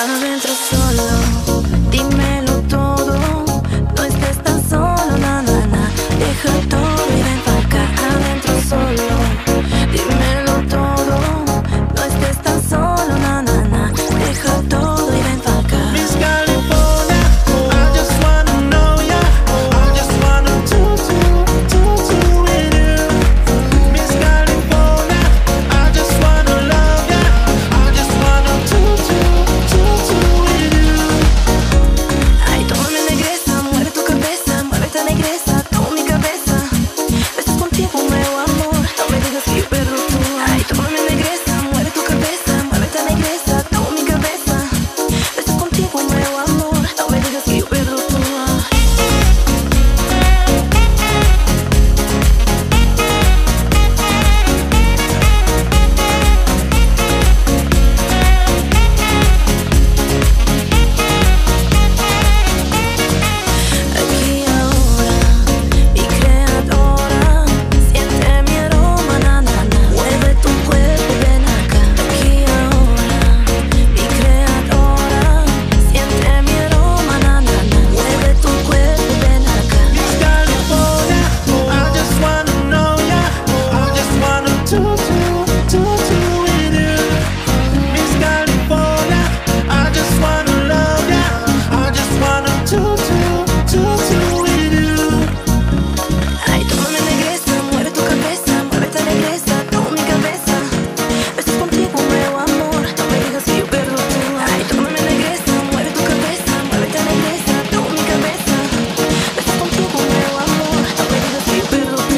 adentro solo, dímelo todo, no estés tan solo, na, na, na. Deja todo y ven pa' acá, adentro solo, dímelo todo, no estés tan solo, na, na, na. Deja todo y ven pa' acá. Miss California, I just wanna know ya, I just wanna do with you. Miss California, I just wanna love ya, I just wanna do with you. Ay, tómame negresa, mueve tu cabeza, muévete negresa, toma mi cabeza. Besos contigo, nuevo amor, no me digas que yo perdo tú. Ay, tómame negresa, mueve tu cabeza, muévete negresa, toma mi cabeza. Besos contigo, nuevo amor, no me digas que yo perdo tú. Aquí ahora, mi creadora, siente mi aroma, na, na, na. Mueve tu cuerpo, ven acá. Aquí ahora, mi creadora, siente mi aroma, na, na, na. Mueve tu cuerpo, ven acá. Miss California, I just wanna know ya, I just wanna do with you. Miss California, I just wanna love ya, I just wanna do with you. Ay, tómame negresa, mueve tu cabeza, muévete negresa, toma mi cabeza. Besos contigo, nuevo amor, no me digas que yo perdo tú. Ay, tómame negresa, mueve tu cabeza, muévete negresa, toma mi cabeza. Besos contigo, nuevo amor, no me digas que yo perdo tú.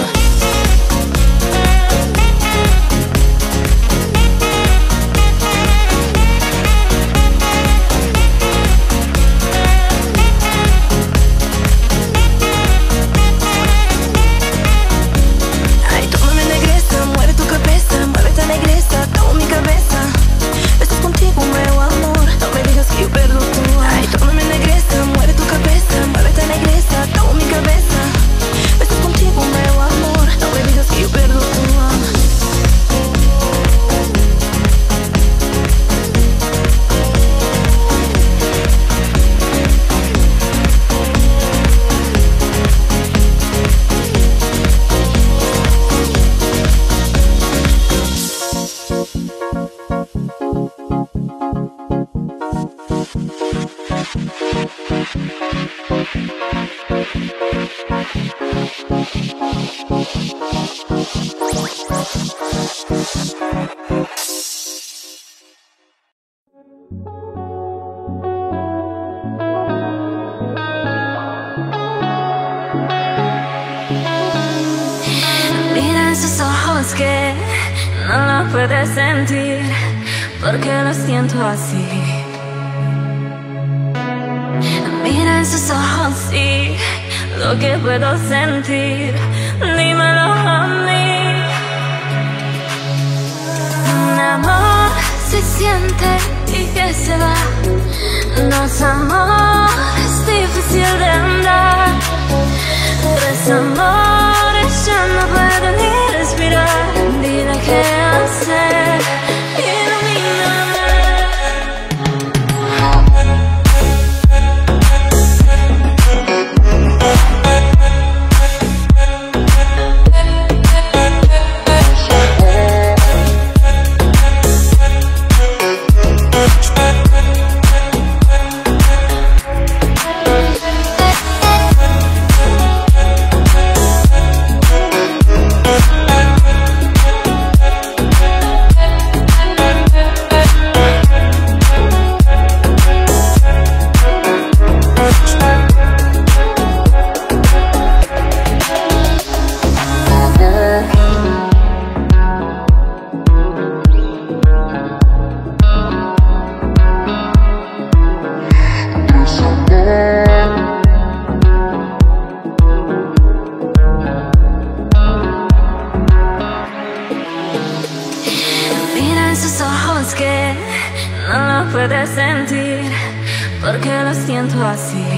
Ay, tómame negresa, mueve tu cabeza, muévete negresa, toma mi cabeza. Besos contigo, nuevo amor, no me digas que yo perdo tú. Ay, tómame negresa, mueve tu cabeza, muévete negresa, toma mi cabeza. Besos contigo, nuevo amor, no me digas que yo perdo tú. Mira esos ojos que no lo puedes sentir, porque lo siento así. Mira esos ojos, sí, lo que puedo sentir, dímelo a mí. Un amor se siente y que se va, dos amores difícil de andar, tres amores ya no puedo ni respirar. Dime qué hacer, ilumíname. puedes sentir, porque lo siento así.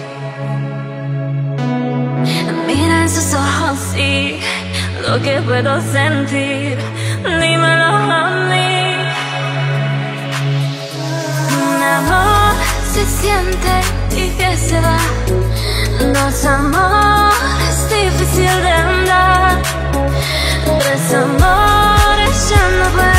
Mira en sus ojos, sí, lo que puedo sentir, dímelo a mí. Un gente y que se va. Dos amores difícil de andar, tres amores ya no puedo.